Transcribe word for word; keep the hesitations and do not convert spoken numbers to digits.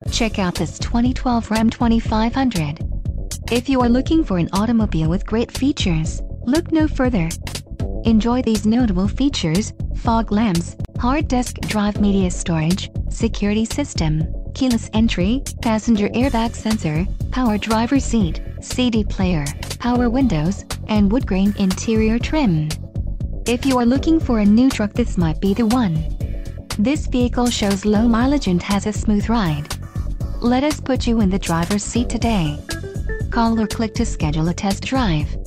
Check out this twenty twelve Ram twenty-five hundred. If you are looking for an automobile with great features, look no further. Enjoy these notable features: fog lamps, hard disk drive, media storage, security system, keyless entry, passenger airbag sensor, power driver seat, C D player, power windows, and wood grain interior trim. If you are looking for a new truck, this might be the one. This vehicle shows low mileage and has a smooth ride. Let us put you in the driver's seat today. Call or click to schedule a test drive.